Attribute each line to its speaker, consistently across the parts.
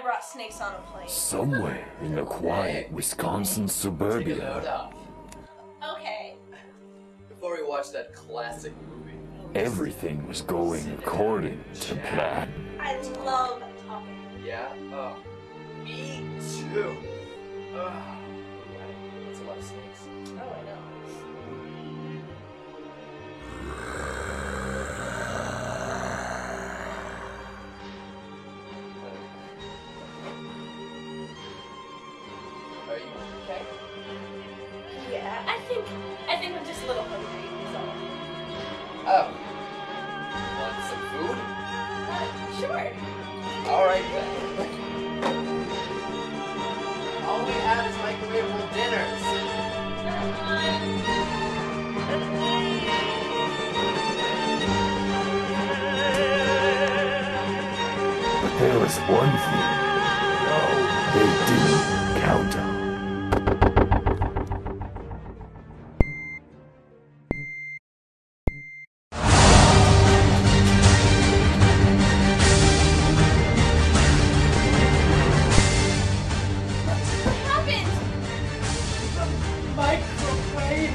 Speaker 1: brought snakes on a plane.
Speaker 2: Somewhere in the quiet Wisconsin suburbia,
Speaker 1: Okay.
Speaker 3: Before we watch that classic movie.
Speaker 2: everything was going according to plan.
Speaker 1: I love talking.
Speaker 3: Yeah? Oh. Me too. Oh. That's a lot of snakes.
Speaker 1: Oh, I know.
Speaker 3: Are you okay?
Speaker 1: Yeah, I think I'm just a little hungry. So.
Speaker 3: Oh. Want some food?
Speaker 1: Sure.
Speaker 3: Alright then. All we have is microwavable dinners.
Speaker 2: But there was one thing they didn't count on.
Speaker 1: What happened?
Speaker 3: Microwave!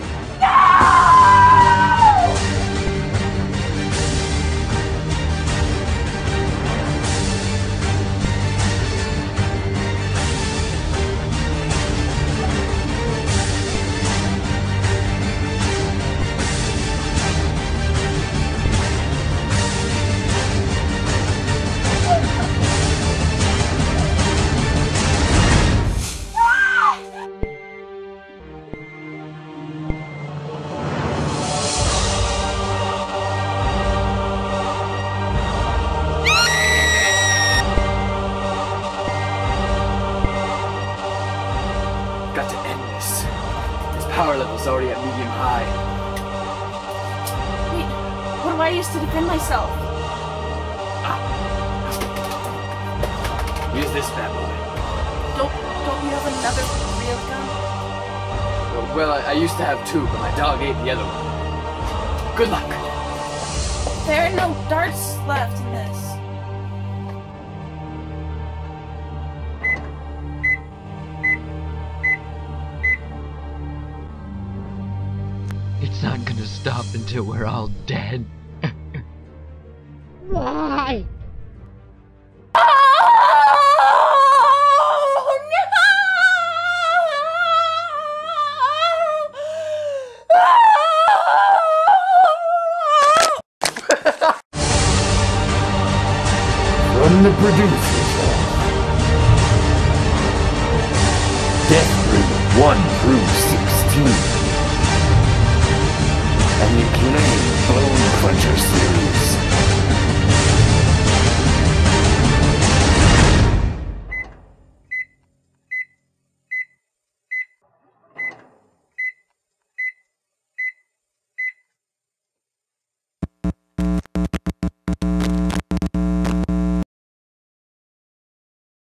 Speaker 3: Got to end this. His power level's already at medium high.
Speaker 1: Wait, what do I use to defend myself?
Speaker 3: Use this bad boy.
Speaker 1: Don't you have another real gun?
Speaker 3: Well, I used to have two, but my dog ate the other one. Good luck.
Speaker 1: There are no darts left in this.
Speaker 4: It's not gonna stop until we're all dead.
Speaker 5: Why?
Speaker 1: Oh
Speaker 2: From the producers of Death Ring 1 through 16 and the acclaimed Bone Cruncher series,